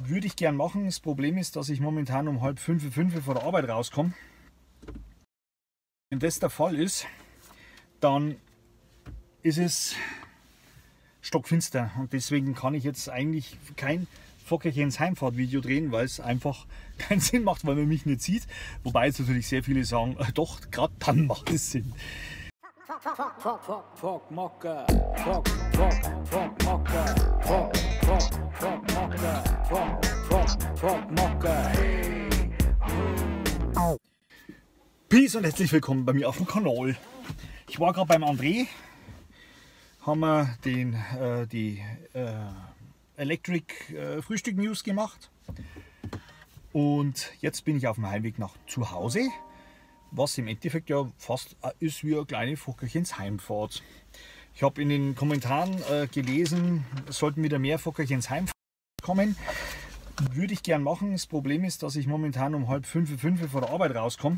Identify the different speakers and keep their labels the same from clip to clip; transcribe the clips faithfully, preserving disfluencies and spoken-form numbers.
Speaker 1: Würde ich gern machen. Das Problem ist, dass ich momentan um halb fünf, fünf vor der Arbeit rauskomme. Wenn das der Fall ist, dann ist es stockfinster und deswegen kann ich jetzt eigentlich kein Fockerchens Heimfahrt-Video drehen, weil es einfach keinen Sinn macht, weil man mich nicht sieht. Wobei jetzt natürlich sehr viele sagen, äh, doch, gerade dann macht es Sinn. Peace und herzlich willkommen bei mir auf dem Kanal. Ich war gerade beim André, haben wir den, äh, die äh, Electric äh, Frühstück News gemacht und jetzt bin ich auf dem Heimweg nach zu Hause, was im Endeffekt ja fast ist wie eine kleine Fockerchens Heimfahrt. Ich habe in den Kommentaren äh, gelesen, es sollten wieder mehr Fockerchens Heimfahrt kommen. Würde ich gern machen. Das Problem ist, dass ich momentan um halb fünf, fünf vor der Arbeit rauskomme.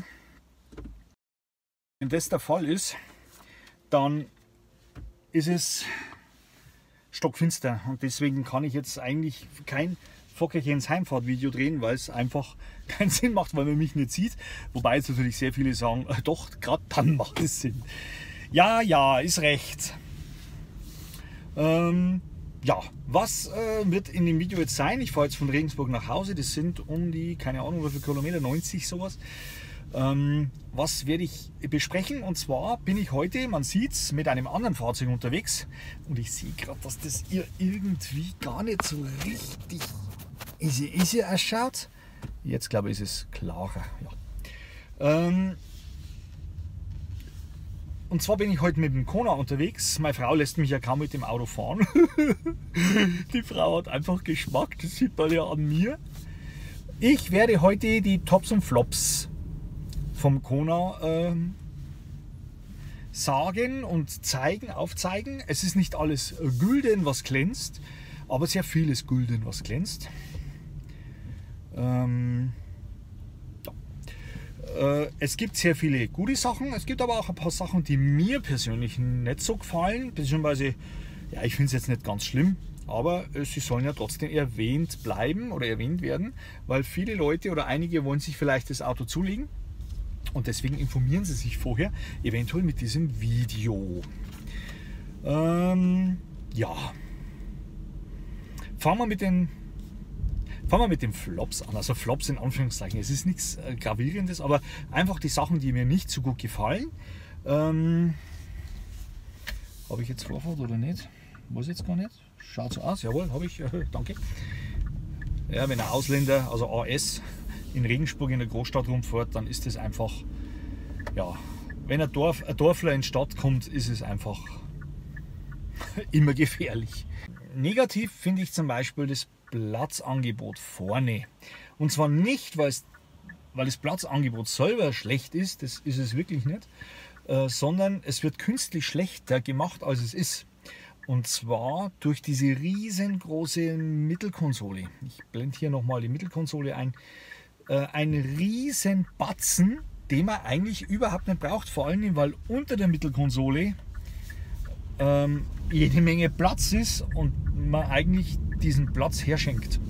Speaker 1: Wenn das der Fall ist, dann ist es stockfinster und deswegen kann ich jetzt eigentlich kein Fockerchens Heimfahrt-Video drehen, weil es einfach keinen Sinn macht, weil man mich nicht sieht. Wobei jetzt natürlich sehr viele sagen, äh, doch, gerade dann macht es Sinn. Ja, ja, ist recht. Ähm, ja, was äh, wird in dem Video jetzt sein? Ich fahre jetzt von Regensburg nach Hause, das sind um die, keine Ahnung, wie viele Kilometer, neunzig sowas. Ähm, was werde ich besprechen? Und zwar bin ich heute, man sieht es, mit einem anderen Fahrzeug unterwegs und ich sehe gerade, dass das ihr irgendwie gar nicht so richtig easy, easy ausschaut. Jetzt glaube ich, ist es klarer. Ja. Ähm, und zwar bin ich heute mit dem Kona unterwegs. Meine Frau lässt mich ja kaum mit dem Auto fahren. Die Frau hat einfach Geschmack, das sieht man ja an mir. Ich werde heute die Tops und Flops vom Kona ähm, sagen und zeigen, aufzeigen. Es ist nicht alles Gülden, was glänzt, aber sehr vieles Gülden, was glänzt. Ähm, ja. äh, es gibt sehr viele gute Sachen, es gibt aber auch ein paar Sachen, die mir persönlich nicht so gefallen, beziehungsweise, ja, ich finde es jetzt nicht ganz schlimm, aber äh, sie sollen ja trotzdem erwähnt bleiben oder erwähnt werden, weil viele Leute oder einige wollen sich vielleicht das Auto zulegen. Und deswegen informieren Sie sich vorher, eventuell mit diesem Video. Ähm, ja. Fangen wir mit den, fangen wir mit den Flops an. Also Flops in Anführungszeichen. Es ist nichts äh, Gravierendes, aber einfach die Sachen, die mir nicht so gut gefallen. Ähm, habe ich jetzt Vorfahrt oder nicht? Weiß ich jetzt gar nicht. Schaut so aus. Jawohl, habe ich. Äh, danke. Ja, wenn ein Ausländer, also A S, in Regensburg in der Großstadt rumfährt, dann ist es einfach, ja, wenn ein, Dorf, ein Dorfler in die Stadt kommt, ist es einfach immer gefährlich. Negativ finde ich zum Beispiel das Platzangebot vorne. Und zwar nicht, weil das Platzangebot selber schlecht ist, das ist es wirklich nicht, äh, sondern es wird künstlich schlechter gemacht, als es ist. Und zwar durch diese riesengroße Mittelkonsole. Ich blende hier nochmal die Mittelkonsole ein. Ein riesen Batzen, den man eigentlich überhaupt nicht braucht, vor allem weil unter der Mittelkonsole ähm, jede Menge Platz ist und man eigentlich diesen Platz herschenkt.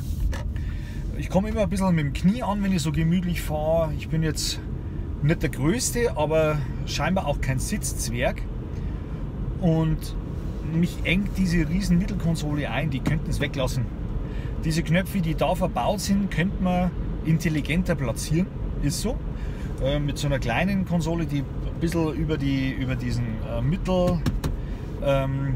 Speaker 1: Ich komme immer ein bisschen mit dem Knie an, wenn ich so gemütlich fahre. Ich bin jetzt nicht der Größte, aber scheinbar auch kein Sitzzwerg und mich engt diese riesen Mittelkonsole ein, die könnten es weglassen. Diese Knöpfe, die da verbaut sind, könnte man intelligenter platzieren, ist so. Äh, mit so einer kleinen Konsole, die ein bisschen über, die, über diesen äh, Mittel ähm,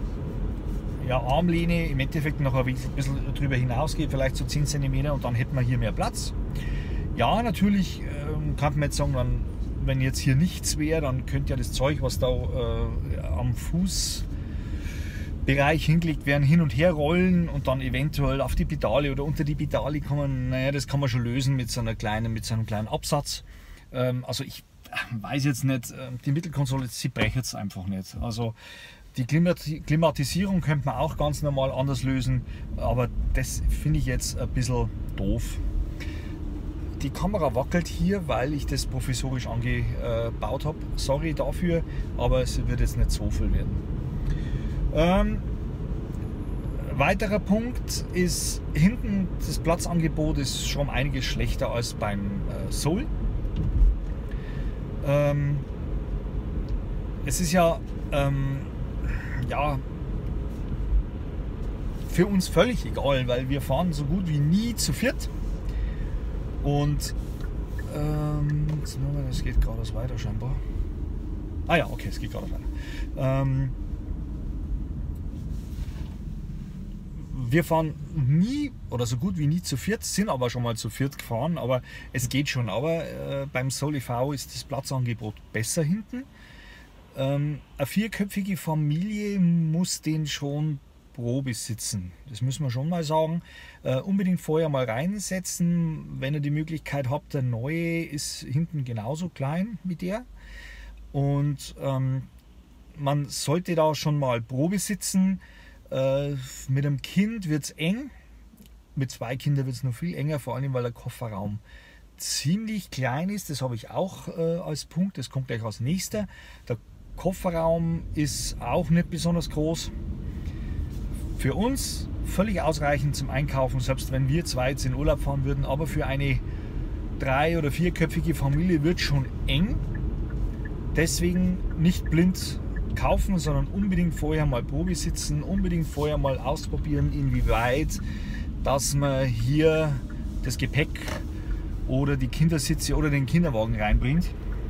Speaker 1: ja, Armlehne im Endeffekt noch ein bisschen drüber hinaus geht, vielleicht so zehn Zentimeter, und dann hätten wir hier mehr Platz. Ja, natürlich äh, kann man jetzt sagen, dann, wenn jetzt hier nichts wäre, dann könnte ja das Zeug, was da äh, am Fuß Bereich hingelegt werden, hin und her rollen und dann eventuell auf die Pedale oder unter die Pedale kommen. Naja, das kann man schon lösen mit so einer kleinen, mit so einem kleinen Absatz. Ähm, also ich weiß jetzt nicht, die Mittelkonsole, sie brecht jetzt einfach nicht. Also die Klimatisierung könnte man auch ganz normal anders lösen, aber das finde ich jetzt ein bisschen doof. Die Kamera wackelt hier, weil ich das provisorisch angebaut habe. Sorry dafür, aber es wird jetzt nicht so viel werden. Ähm, weiterer Punkt ist, hinten das Platzangebot ist schon einiges schlechter als beim äh, Soul. Ähm, es ist ja, ähm, ja für uns völlig egal, weil wir fahren so gut wie nie zu viert. Und ähm, es geht geradeaus weiter scheinbar. Ah ja, okay, es geht geradeaus weiter. Ähm, wir fahren nie oder so gut wie nie zu viert, sind aber schon mal zu viert gefahren, aber es geht schon. Aber äh, beim Soul E V ist das Platzangebot besser hinten. Ähm, eine vierköpfige Familie muss den schon Probe sitzen. Das müssen wir schon mal sagen. Äh, unbedingt vorher mal reinsetzen, wenn ihr die Möglichkeit habt. Der neue ist hinten genauso klein wie der. Und ähm, man sollte da schon mal Probe sitzen. Äh, mit einem Kind wird es eng. Mit zwei Kindern wird es noch viel enger, vor allem weil der Kofferraum ziemlich klein ist. Das habe ich auch äh, als Punkt. Das kommt gleich als nächster. Der Kofferraum ist auch nicht besonders groß. Für uns völlig ausreichend zum Einkaufen, selbst wenn wir zwei jetzt in Urlaub fahren würden, aber für eine drei- oder vierköpfige Familie wird schon eng. Deswegen nicht blind kaufen, sondern unbedingt vorher mal Probe sitzen, unbedingt vorher mal ausprobieren, inwieweit, dass man hier das Gepäck oder die Kindersitze oder den Kinderwagen reinbringt.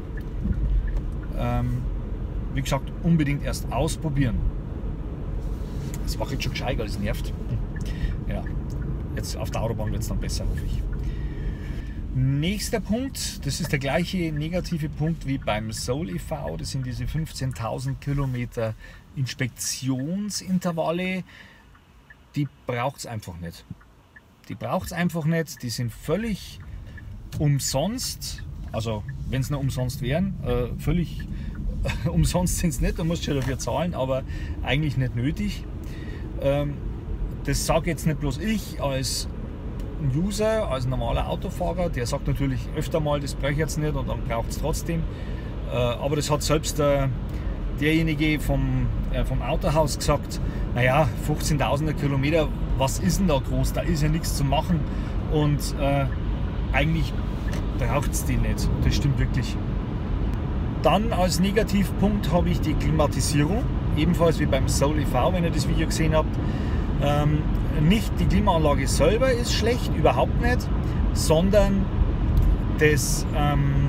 Speaker 1: Ähm, wie gesagt, unbedingt erst ausprobieren. Das mache ich jetzt schon gescheit, weil es nervt. Ja, jetzt auf der Autobahn wird es dann besser, hoffe ich. Nächster Punkt, das ist der gleiche negative Punkt wie beim Soul E V. Das sind diese fünfzehntausend Kilometer Inspektionsintervalle. Die braucht es einfach nicht. Die braucht es einfach nicht. Die sind völlig umsonst. Also, wenn es nur umsonst wären, äh, völlig umsonst sind es nicht. Da musst du ja dafür zahlen, aber eigentlich nicht nötig. Das sage jetzt nicht bloß ich als User, als normaler Autofahrer, der sagt natürlich öfter mal, das brauche ich jetzt nicht und dann braucht es trotzdem. Aber das hat selbst derjenige vom, vom Autohaus gesagt, naja, fünfzehntausender Kilometer, was ist denn da groß? Da ist ja nichts zu machen und äh, eigentlich braucht es die nicht. Das stimmt wirklich. Dann als Negativpunkt habe ich die Klimatisierung. Ebenfalls wie beim Soul E V, wenn ihr das Video gesehen habt. Ähm, nicht die Klimaanlage selber ist schlecht, überhaupt nicht, sondern das, ähm,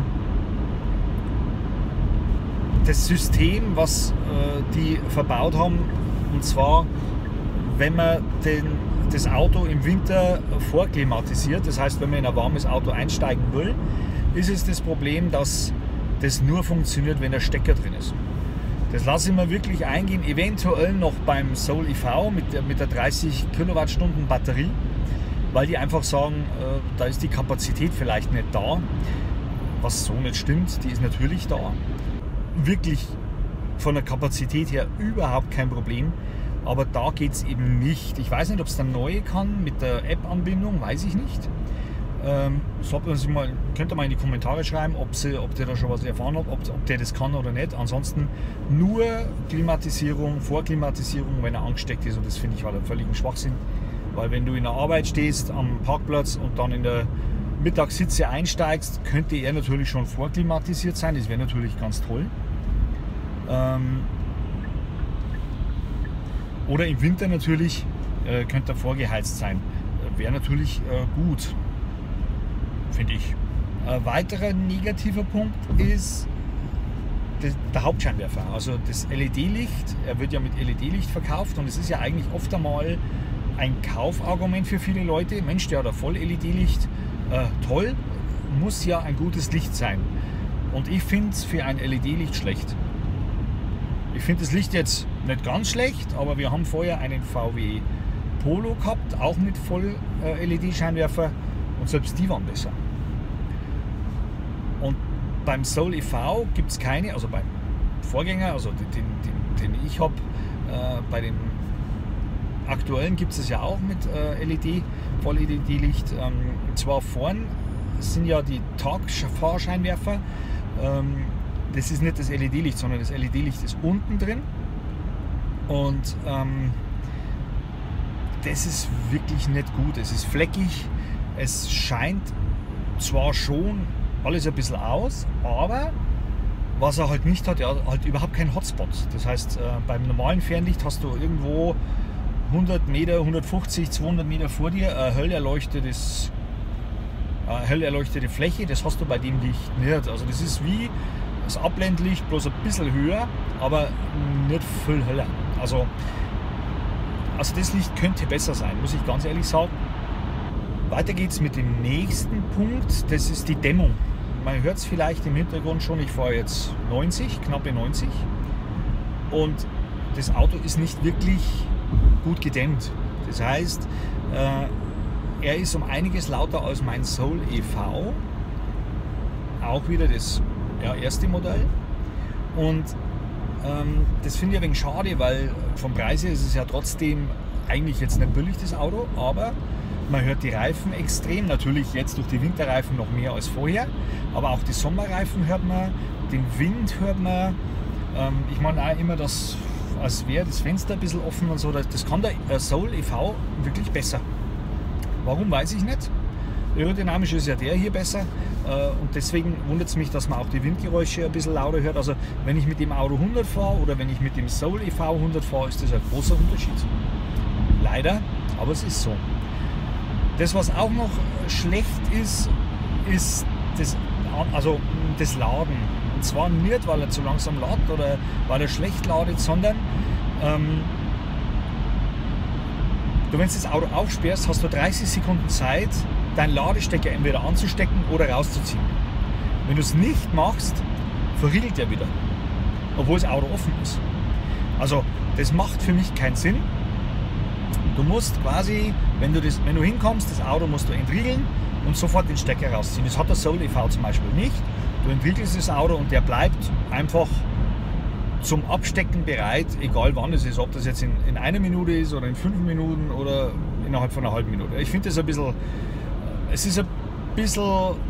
Speaker 1: das System, was äh, die verbaut haben. Und zwar, wenn man den, das Auto im Winter vorklimatisiert, das heißt, wenn man in ein warmes Auto einsteigen will, ist es das Problem, dass das nur funktioniert, wenn der Stecker drin ist. Das lasse ich mir wirklich eingehen, eventuell noch beim Soul E V mit der, mit der dreißig Kilowattstunden Batterie, weil die einfach sagen, äh, da ist die Kapazität vielleicht nicht da, was so nicht stimmt, die ist natürlich da. Wirklich von der Kapazität her überhaupt kein Problem, aber da geht es eben nicht. Ich weiß nicht, ob es der neue kann mit der App-Anbindung, weiß ich nicht. Ähm, sollte man sich mal, könnt ihr mal in die Kommentare schreiben, ob, sie, ob der da schon was erfahren hat, ob, ob der das kann oder nicht. Ansonsten nur Klimatisierung, Vorklimatisierung, wenn er angesteckt ist, und das finde ich halt einen völligen Schwachsinn. Weil wenn du in der Arbeit stehst, am Parkplatz und dann in der Mittagssitze einsteigst, könnte er natürlich schon vorklimatisiert sein, das wäre natürlich ganz toll. Ähm, oder im Winter natürlich äh, könnte er vorgeheizt sein, wäre natürlich äh, gut. Finde ich. Ein weiterer negativer Punkt ist der Hauptscheinwerfer, also das L E D-Licht. Er wird ja mit L E D-Licht verkauft und es ist ja eigentlich oft einmal ein Kaufargument für viele Leute. Mensch, der hat ein Voll-L E D-Licht, äh, toll, muss ja ein gutes Licht sein. Und ich finde es für ein L E D-Licht schlecht. Ich finde das Licht jetzt nicht ganz schlecht, aber wir haben vorher einen V W Polo gehabt, auch mit Voll-L E D-Scheinwerfer. Und selbst die waren besser. Und beim Soul E V gibt es keine, also beim Vorgänger, also den, den, den ich habe, äh, bei dem aktuellen gibt es es ja auch mit äh, L E D, Voll-L E D-Licht. Ähm, zwar vorn sind ja die Tagfahrscheinwerfer, ähm, das ist nicht das L E D-Licht, sondern das L E D-Licht ist unten drin. Und ähm, das ist wirklich nicht gut. Es ist fleckig, es scheint zwar schon alles ein bisschen aus, aber was er halt nicht hat, er hat halt überhaupt keinen Hotspot. Das heißt, äh, beim normalen Fernlicht hast du irgendwo hundert Meter, hundertfünfzig, zweihundert Meter vor dir eine hell erleuchtetes, eine hell erleuchtete Fläche. Das hast du bei dem Licht nicht. Also das ist wie das Abblendlicht, bloß ein bisschen höher, aber nicht viel heller. Also, also das Licht könnte besser sein, muss ich ganz ehrlich sagen. Weiter geht's mit dem nächsten Punkt, das ist die Dämmung. Man hört es vielleicht im Hintergrund schon, ich fahre jetzt neunzig, knappe neunzig und das Auto ist nicht wirklich gut gedämmt. Das heißt, äh, er ist um einiges lauter als mein Soul E V, auch wieder das ja, erste Modell. Und ähm, das finde ich ein wenig schade, weil vom Preis her ist es ja trotzdem eigentlich jetzt nicht billig, das Auto, aber man hört die Reifen extrem, natürlich jetzt durch die Winterreifen noch mehr als vorher, aber auch die Sommerreifen hört man, den Wind hört man. Ähm, ich meine auch immer, dass, als wäre das Fenster ein bisschen offen und so, das kann der Soul E V wirklich besser. Warum, weiß ich nicht. Aerodynamisch ist ja der hier besser äh, und deswegen wundert es mich, dass man auch die Windgeräusche ein bisschen lauter hört. Also wenn ich mit dem Auto hundert fahre oder wenn ich mit dem Soul E V hundert fahre, ist das ein großer Unterschied. Leider, aber es ist so. Das, was auch noch schlecht ist, ist das, also das Laden. Und zwar nicht, weil er zu langsam ladet oder weil er schlecht ladet, sondern ähm, du, wenn du das Auto aufsperrst, hast du dreißig Sekunden Zeit, deinen Ladestecker entweder anzustecken oder rauszuziehen. Wenn du es nicht machst, verriegelt er wieder, obwohl das Auto offen ist. Also das macht für mich keinen Sinn. Du musst quasi, wenn du, das, wenn du hinkommst, das Auto musst du entriegeln und sofort den Stecker rausziehen. Das hat der Soul E V zum Beispiel nicht. Du entriegelst das Auto und der bleibt einfach zum Abstecken bereit, egal wann es ist. Ob das jetzt in, in einer Minute ist oder in fünf Minuten oder innerhalb von einer halben Minute. Ich finde das ein bisschen, es ist ein bisschen,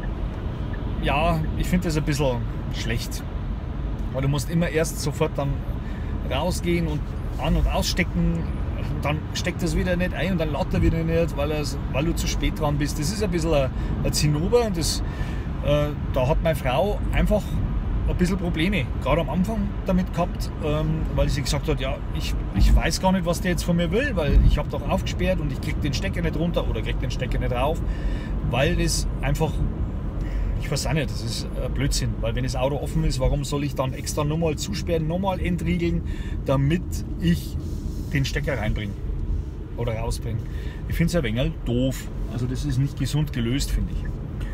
Speaker 1: ja, ich finde das ein bisschen schlecht. Weil du musst immer erst sofort dann rausgehen und an- und ausstecken. Dann steckt das wieder nicht ein und dann lädt er wieder nicht, weil, weil du zu spät dran bist. Das ist ein bisschen ein, ein Zinnober und das, äh, da hat meine Frau einfach ein bisschen Probleme, gerade am Anfang damit gehabt, ähm, weil sie gesagt hat, ja, ich, ich weiß gar nicht, was der jetzt von mir will, weil ich habe doch aufgesperrt und ich kriege den Stecker nicht runter oder kriege den Stecker nicht rauf, weil das einfach, ich weiß auch nicht, das ist ein Blödsinn, weil wenn das Auto offen ist, warum soll ich dann extra nochmal zusperren, nochmal entriegeln, damit ich den Stecker reinbringen oder rausbringen. Ich finde es ein wenig doof. Also das ist nicht gesund gelöst, finde ich.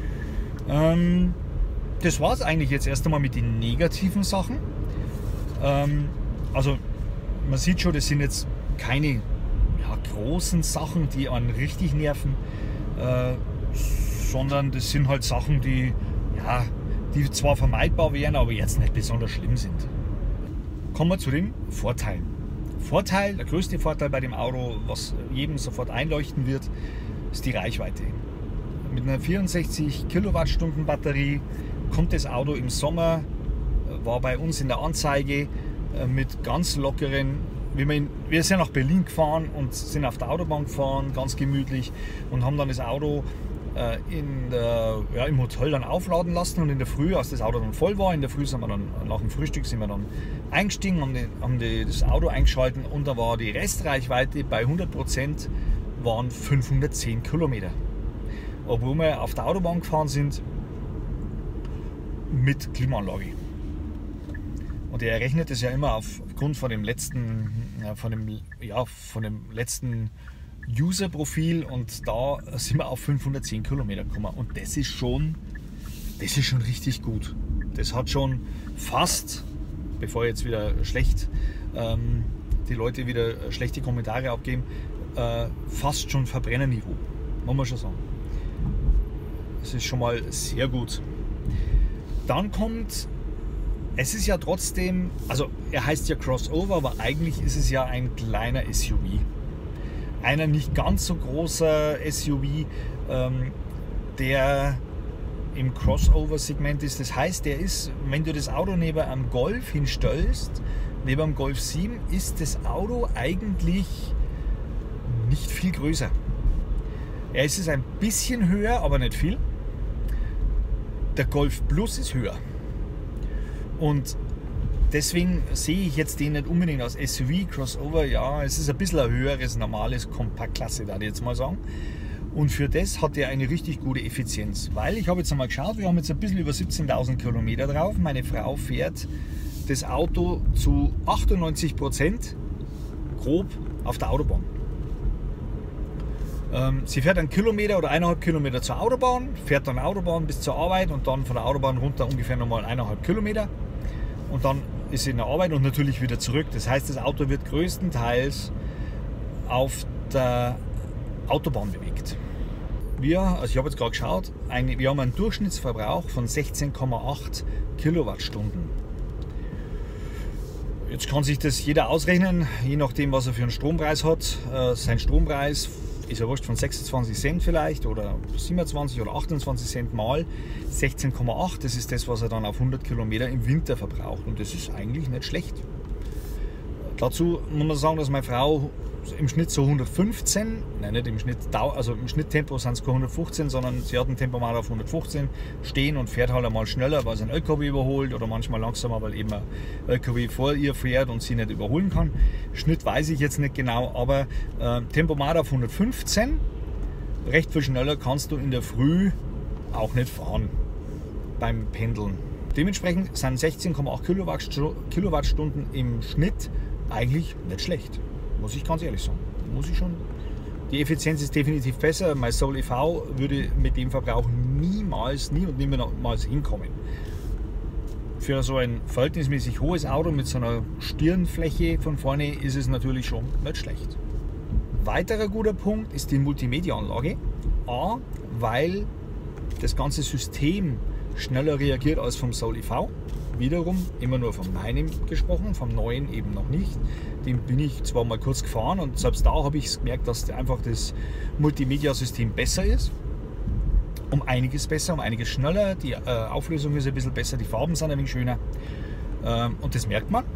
Speaker 1: Ähm, das war es eigentlich jetzt erst einmal mit den negativen Sachen. Ähm, also man sieht schon, das sind jetzt keine ja, großen Sachen, die einen richtig nerven, äh, sondern das sind halt Sachen, die, ja, die zwar vermeidbar wären, aber jetzt nicht besonders schlimm sind. Kommen wir zu den Vorteilen. Vorteil, der größte Vorteil bei dem Auto, was jedem sofort einleuchten wird, ist die Reichweite. Mit einer vierundsechzig Kilowattstunden Batterie kommt das Auto im Sommer, war bei uns in der Anzeige mit ganz lockeren, wie wir, in, wir sind nach Berlin gefahren und sind auf der Autobahn gefahren, ganz gemütlich und haben dann das Auto in der, ja, im Hotel dann aufladen lassen und in der Früh, als das Auto dann voll war, in der Früh sind wir dann, nach dem Frühstück sind wir dann eingestiegen, haben, die, haben die, das Auto eingeschalten und da war die Restreichweite bei hundert Prozent waren fünfhundertzehn Kilometer. Obwohl wir auf der Autobahn gefahren sind mit Klimaanlage. Und er rechnet es ja immer aufgrund von dem letzten, ja, von dem, ja, von dem letzten User-Profil und da sind wir auf fünfhundertzehn Kilometer gekommen und das ist schon, das ist schon richtig gut. Das hat schon fast, bevor jetzt wieder schlecht ähm, die Leute wieder schlechte Kommentare abgeben, äh, fast schon Verbrennerniveau, muss man schon sagen. Das ist schon mal sehr gut. Dann kommt, es ist ja trotzdem, also er heißt ja Crossover, aber eigentlich ist es ja ein kleiner S U V. Einer nicht ganz so großer S U V, ähm, der im Crossover-Segment ist. Das heißt, der ist, wenn du das Auto neben einem Golf hinstellst, neben einem Golf sieben, ist das Auto eigentlich nicht viel größer. Er ist es ein bisschen höher, aber nicht viel. Der Golf Plus ist höher. Und deswegen sehe ich jetzt den nicht unbedingt als S U V, Crossover. Ja, es ist ein bisschen ein höheres, normales Kompaktklasse, da ich jetzt mal sagen. Und für das hat er eine richtig gute Effizienz. Weil ich habe jetzt einmal geschaut, wir haben jetzt ein bisschen über siebzehntausend Kilometer drauf. Meine Frau fährt das Auto zu achtundneunzig Prozent grob auf der Autobahn. Ähm, sie fährt einen Kilometer oder eineinhalb Kilometer zur Autobahn, fährt dann Autobahn bis zur Arbeit und dann von der Autobahn runter ungefähr nochmal eineinhalb Kilometer. Und dann ist sie in der Arbeit und natürlich wieder zurück. Das heißt, das Auto wird größtenteils auf der Autobahn bewegt. Wir, also ich habe jetzt gerade geschaut, eine, wir haben einen Durchschnittsverbrauch von sechzehn Komma acht Kilowattstunden. Jetzt kann sich das jeder ausrechnen, je nachdem, was er für einen Strompreis hat. Äh, sein Strompreis ist ja wurscht, von sechsundzwanzig Cent vielleicht oder siebenundzwanzig oder achtundzwanzig Cent mal sechzehn Komma acht. Das ist das, was er dann auf hundert Kilometer im Winter verbraucht. Und das ist eigentlich nicht schlecht. Dazu muss man sagen, dass meine Frau im Schnitt so hundertfünfzehn, nein, nicht im Schnitt, also im Schnitttempo sind es keine hundertfünfzehn, sondern sie hat ein Tempomat auf hundertfünfzehn stehen und fährt halt einmal schneller, weil sie einen L K W überholt oder manchmal langsamer, weil eben ein L K W vor ihr fährt und sie nicht überholen kann. Schnitt weiß ich jetzt nicht genau, aber äh, Tempomat auf hundertfünfzehn, recht viel schneller kannst du in der Früh auch nicht fahren beim Pendeln. Dementsprechend sind sechzehn Komma acht Kilowattstunden im Schnitt eigentlich nicht schlecht. Muss ich ganz ehrlich sagen. Muss ich schon. Die Effizienz ist definitiv besser. Mein Soul E V würde mit dem Verbrauch niemals, nie und niemals hinkommen. Für so ein verhältnismäßig hohes Auto mit so einer Stirnfläche von vorne ist es natürlich schon nicht schlecht. Weiterer guter Punkt ist die Multimedia-Anlage. A, weil das ganze System schneller reagiert als vom Soul E V. Wiederum immer nur von meinem gesprochen, vom neuen eben noch nicht. Den bin ich zwar mal kurz gefahren und selbst da habe ich gemerkt, dass einfach das Multimedia-System besser ist. Um einiges besser, um einiges schneller. Die äh, Auflösung ist ein bisschen besser, die Farben sind ein wenig schöner. Ähm, und das merkt man.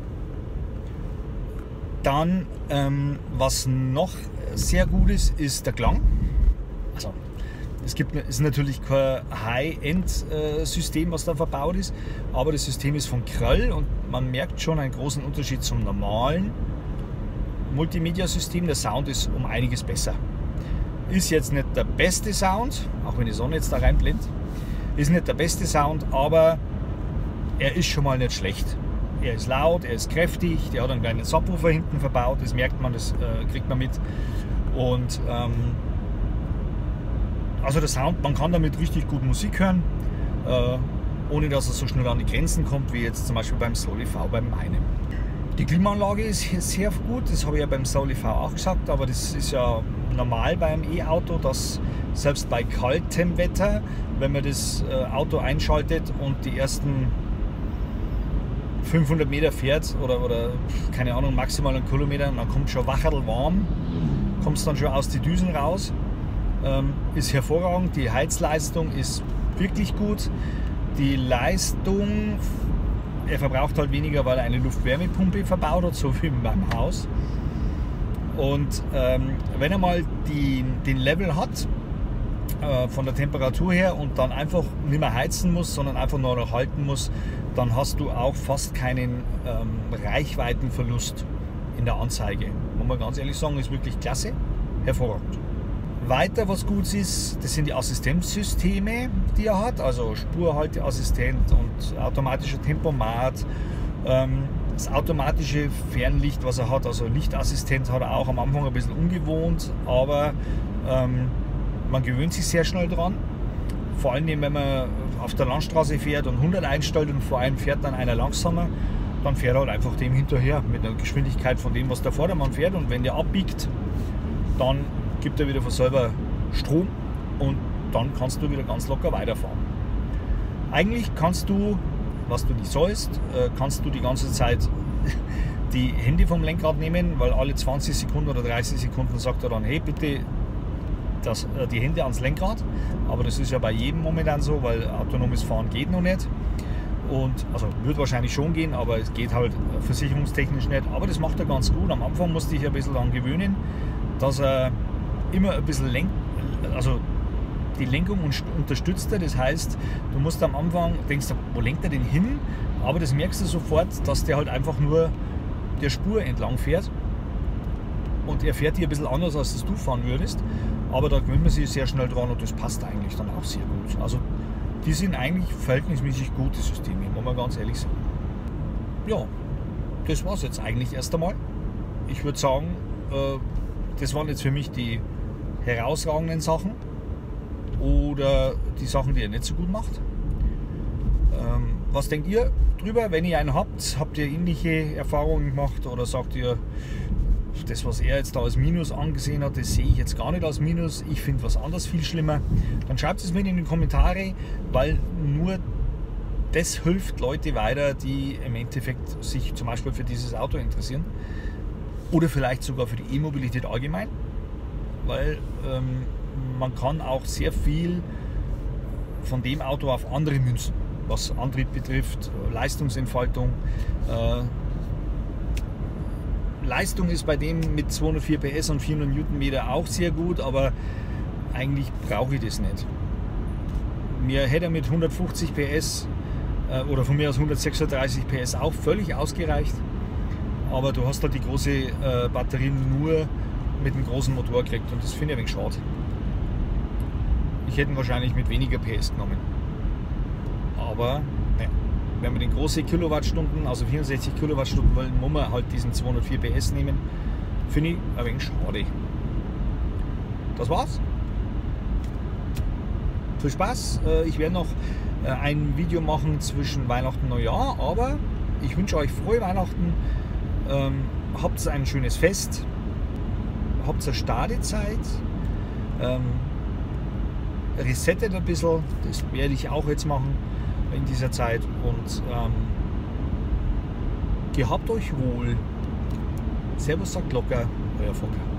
Speaker 1: Dann, ähm, was noch sehr gut ist, ist der Klang. Also, Es gibt, es ist natürlich kein High-End-System, was da verbaut ist, aber das System ist von Kröll und man merkt schon einen großen Unterschied zum normalen Multimedia-System. Der Sound ist um einiges besser. Ist jetzt nicht der beste Sound, auch wenn die Sonne jetzt da reinblendet, ist nicht der beste Sound, aber er ist schon mal nicht schlecht. Er ist laut, er ist kräftig, der hat einen kleinen Subwoofer hinten verbaut, das merkt man, das äh, kriegt man mit. Und ähm, Also der Sound, man kann damit richtig gut Musik hören, äh, ohne dass er so schnell an die Grenzen kommt, wie jetzt zum Beispiel beim Soul E V bei meinem. Die Klimaanlage ist hier sehr gut, das habe ich ja beim Soul E V auch gesagt, aber das ist ja normal beim E-Auto, dass selbst bei kaltem Wetter, wenn man das äh, Auto einschaltet und die ersten fünfhundert Meter fährt oder, oder keine Ahnung, maximal einen Kilometer, dann kommt schon wacherl warm, kommst dann schon aus die Düsen raus. Ähm, ist hervorragend, die Heizleistung ist wirklich gut, die Leistung, er verbraucht halt weniger, weil er eine Luftwärmepumpe verbaut hat, so wie in meinem Haus. Und ähm, wenn er mal die, den Level hat, äh, von der Temperatur her und dann einfach nicht mehr heizen muss, sondern einfach nur noch halten muss, dann hast du auch fast keinen ähm, Reichweitenverlust in der Anzeige. Muss man ganz ehrlich sagen, ist wirklich klasse, hervorragend. Weiter, was gut ist, das sind die Assistenzsysteme, die er hat, also Spurhalteassistent und automatischer Tempomat, ähm, das automatische Fernlicht, was er hat, also Lichtassistent hat er auch am Anfang ein bisschen ungewohnt, aber ähm, man gewöhnt sich sehr schnell dran. Vor allem, wenn man auf der Landstraße fährt und hundert einstellt und vor einem fährt dann einer langsamer, dann fährt er halt einfach dem hinterher mit einer Geschwindigkeit von dem, was der Vordermann fährt, und wenn der abbiegt, dann gibt er wieder von selber Strom und dann kannst du wieder ganz locker weiterfahren. Eigentlich kannst du, was du nicht sollst, kannst du die ganze Zeit die Hände vom Lenkrad nehmen, weil alle zwanzig Sekunden oder dreißig Sekunden sagt er dann, hey, bitte das, die Hände ans Lenkrad. Aber das ist ja bei jedem momentan so, weil autonomes Fahren geht noch nicht. Und, also wird wahrscheinlich schon gehen, aber es geht halt versicherungstechnisch nicht. Aber das macht er ganz gut. Am Anfang musste ich ein bisschen daran gewöhnen, dass er immer ein bisschen lenk, also die Lenkung unterstützt er. Das heißt, du musst am Anfang, denkst du, wo lenkt er denn hin? Aber das merkst du sofort, dass der halt einfach nur der Spur entlang fährt. Und er fährt hier ein bisschen anders, als das du fahren würdest. Aber da gewöhnt man sich sehr schnell dran und das passt eigentlich dann auch sehr gut. Also die sind eigentlich verhältnismäßig gute Systeme, muss man ganz ehrlich sagen. Ja, das war es jetzt eigentlich erst einmal. Ich würde sagen, das waren jetzt für mich die herausragenden Sachen oder die Sachen, die ihr nicht so gut macht. Was denkt ihr drüber, wenn ihr einen habt? Habt ihr ähnliche Erfahrungen gemacht oder sagt ihr, das, was er jetzt da als Minus angesehen hat, das sehe ich jetzt gar nicht als Minus. Ich finde was anderes viel schlimmer. Dann schreibt es mir in die Kommentare, weil nur das hilft Leute weiter, die im Endeffekt sich zum Beispiel für dieses Auto interessieren. Oder vielleicht sogar für die E-Mobilität allgemein. Weil ähm, man kann auch sehr viel von dem Auto auf andere münzen. Was Antrieb betrifft, Leistungsentfaltung. Äh, Leistung ist bei dem mit zweihundertvier P S und vierhundert Newtonmeter auch sehr gut, aber eigentlich brauche ich das nicht. Mir hätte er mit hundertfünfzig P S äh, oder von mir aus hundertsechsunddreißig P S auch völlig ausgereicht, aber du hast halt die große äh, Batterie nur mit einem großen Motor gekriegt und das finde ich ein wenig schade. Ich hätte ihn wahrscheinlich mit weniger P S genommen. Aber ja, wenn wir den großen Kilowattstunden, also vierundsechzig Kilowattstunden wollen, muss man halt diesen zweihundertvier P S nehmen. Finde ich ein wenig schade. Das war's. Viel Spaß. Ich werde noch ein Video machen zwischen Weihnachten und Neujahr, aber ich wünsche euch frohe Weihnachten. Ähm, habt ein schönes Fest. Habt eine Stadezeit. Ähm, resettet ein bisschen. Das werde ich auch jetzt machen in dieser Zeit und ähm, gehabt euch wohl. Servus, sagt locker, euer Volker.